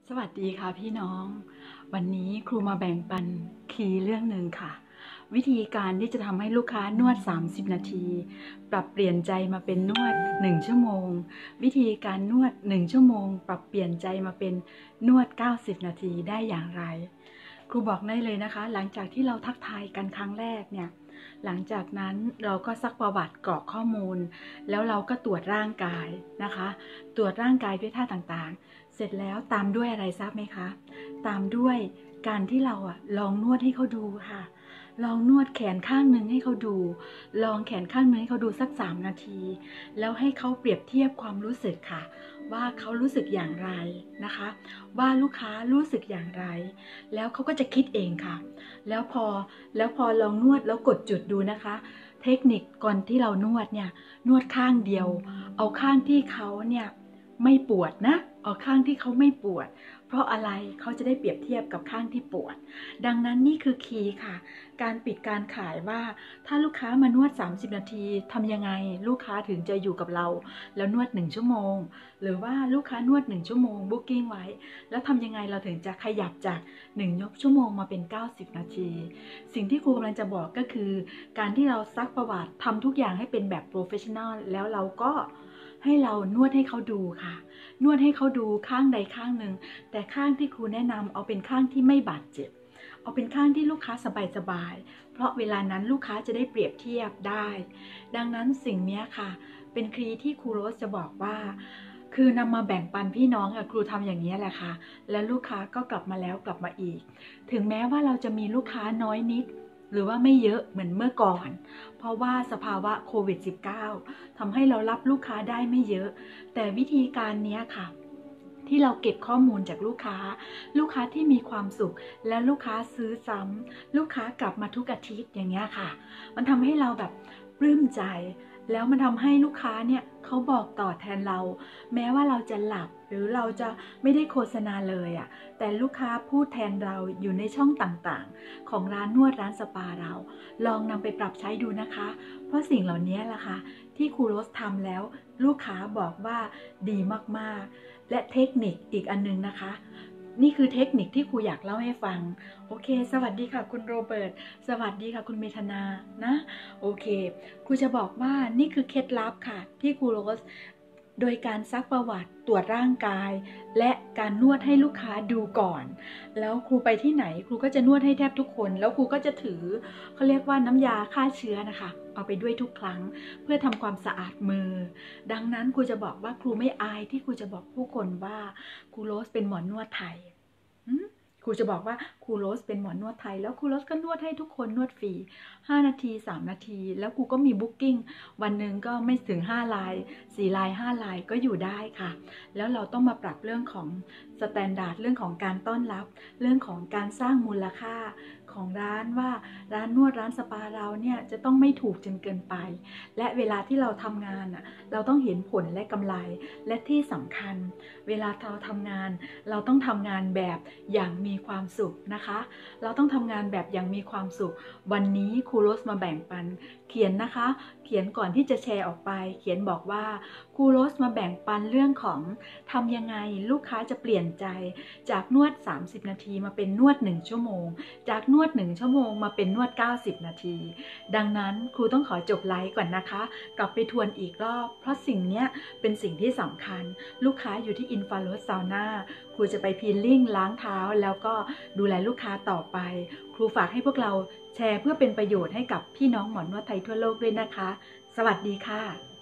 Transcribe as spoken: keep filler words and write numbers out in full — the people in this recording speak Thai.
สวัสดีค่ะพี่น้อง วันนี้ครูมาแบ่งปันคีย์เรื่องหนึ่งค่ะ วิธีการที่จะทำให้ลูกค้านวดสามสิบนาทีปรับเปลี่ยนใจมาเป็นนวดหนึ่งชั่วโมงวิธีการนวดหนึ่งชั่วโมงปรับเปลี่ยนใจมาเป็นนวดเก้าสิบนาทีได้อย่างไรครูบอกได้เลยนะคะหลังจากที่เราทักทายกันครั้งแรกเนี่ยหลังจากนั้นเราก็ซักประวัติกรอกข้อมูลแล้วเราก็ตรวจร่างกายนะคะตรวจร่างกายด้วยท่าต่างๆเสร็จแล้วตามด้วยอะไรทราบไหมคะตามด้วยการที่เราอะลองนวดให้เขาดูค่ะลองนวดแขนข้างหนึ่งให้เขาดูลองแขนข้างหนึ่งให้เขาดูสักสามนาทีแล้วให้เขาเปรียบเทียบความรู้สึกค่ะว่าเขารู้สึกอย่างไรนะคะว่าลูกค้ารู้สึกอย่างไรแล้วเขาก็จะคิดเองค่ะแล้วพอแล้วพอลองนวดแล้วกดจุดดูนะคะเทคนิคก่อนที่เรานวดเนี่ยนวดข้างเดียวเอาข้างที่เขาเนี่ยไม่ปวดนะเอาข้างที่เขาไม่ปวดเพราะอะไรเขาจะได้เปรียบเทียบกับข้างที่ปวดดังนั้นนี่คือคีย์ค่ะการปิดการขายว่าถ้าลูกค้ามานวดสามสิบนาทีทำยังไงลูกค้าถึงจะอยู่กับเราแล้วนวดหนึ่งชั่วโมงหรือว่าลูกค้านวดหนึ่งชั่วโมงบุ๊กกิ้งไว้แล้วทำยังไงเราถึงจะขยับจากหนึ่งชั่วโมงมาเป็นเก้าสิบนาทีสิ่งที่ครูกำลังจะบอกก็คือการที่เราซักประวัติทำทุกอย่างให้เป็นแบบโปรเฟชชั่นอลแล้วเราก็ให้เรานวดให้เขาดูค่ะนวดให้เขาดูข้างใดข้างหนึ่งแต่ข้างที่ครูแนะนำเอาเป็นข้างที่ไม่บาดเจ็บเอาเป็นข้างที่ลูกค้าสบายๆเพราะเวลานั้นลูกค้าจะได้เปรียบเทียบได้ดังนั้นสิ่งนี้ค่ะเป็นคีย์ที่ครูโรสจะบอกว่าคือนำมาแบ่งปันพี่น้องครูทำอย่างนี้แหละค่ะและลูกค้าก็กลับมาแล้วกลับมาอีกถึงแม้ว่าเราจะมีลูกค้าน้อยนิดหรือว่าไม่เยอะเหมือนเมื่อก่อนเพราะว่าสภาวะโควิด สิบเก้า ทำให้เรารับลูกค้าได้ไม่เยอะแต่วิธีการนี้ค่ะที่เราเก็บข้อมูลจากลูกค้าลูกค้าที่มีความสุขและลูกค้าซื้อซ้ำลูกค้ากลับมาทุกอาทิตย์อย่างเงี้ยค่ะมันทำให้เราแบบปลื้มใจแล้วมันทำให้ลูกค้าเนี่ยเขาบอกต่อแทนเราแม้ว่าเราจะหลับหรือเราจะไม่ได้โฆษณาเลยอ่ะแต่ลูกค้าพูดแทนเราอยู่ในช่องต่างๆของร้านนวดร้านสปาเราลองนำไปปรับใช้ดูนะคะเพราะสิ่งเหล่านี้แหละค่ะที่ครูโรสทำแล้วลูกค้าบอกว่าดีมากๆและเทคนิคอีกอันนึงนะคะนี่คือเทคนิคที่ครูอยากเล่าให้ฟังโอเคสวัสดีค่ะคุณโรเบิร์ตสวัสดีค่ะคุณเมธนานะโอเคครูจะบอกว่านี่คือเคล็ดลับค่ะที่ครูโรสโดยการซักประวัติตรวจร่างกายและการนวดให้ลูกค้าดูก่อนแล้วครูไปที่ไหนครูก็จะนวดให้แทบทุกคนแล้วครูก็จะถือเขาเรียกว่าน้ำยาฆ่าเชื้อนะคะเอาไปด้วยทุกครั้งเพื่อทำความสะอาดมือดังนั้นครูจะบอกว่าครูไม่อายที่ครูจะบอกผู้คนว่าครูโรสเป็นหมอนวดไทยครูจะบอกว่าครูโรสเป็นหมอนวดไทยแล้วครูโรสก็นวดให้ทุกคนนวดฟรีห้านาทีสามนาทีแล้วครูก็มีบุ๊กกิ้งวันหนึ่งก็ไม่ถึงห้าลายสี่ลายห้าลายก็อยู่ได้ค่ะแล้วเราต้องมาปรับเรื่องของสแตนดาร์ดเรื่องของการต้อนรับเรื่องของการสร้างมูลค่าของร้านว่าร้านนวดร้านสปาเราเนี่ยจะต้องไม่ถูกจนเกินไปและเวลาที่เราทำงานอ่ะเราต้องเห็นผลและกำไรและที่สำคัญเวลาเราทำงานเราต้องทำงานแบบอย่างมีความสุขนะคะเราต้องทำงานแบบอย่างมีความสุขวันนี้ครูโรสมาแบ่งปันเขียนนะคะเขียนก่อนที่จะแชร์ออกไปเขียนบอกว่าครูโรสมาแบ่งปันเรื่องของทำยังไงลูกค้าจะเปลี่ยนใจจากนวดสามสิบนาทีมาเป็นนวดหนึ่งชั่วโมงจากนวดหนึ่งชั่วโมงมาเป็นนวดเก้าสิบนาทีดังนั้นครูต้องขอจบไลฟ์ก่อนนะคะกลับไปทวนอีกรอบเพราะสิ่งนี้เป็นสิ่งที่สำคัญลูกค้าอยู่ที่อินฟราเรดซาวน่าครูจะไปพีลลิ่งล้างเท้าแล้วก็ดูแลลูกค้าต่อไปครูฝากให้พวกเราแชร์เพื่อเป็นประโยชน์ให้กับพี่น้องหมอนวดไทยทั่วโลกด้วยนะคะสวัสดีค่ะ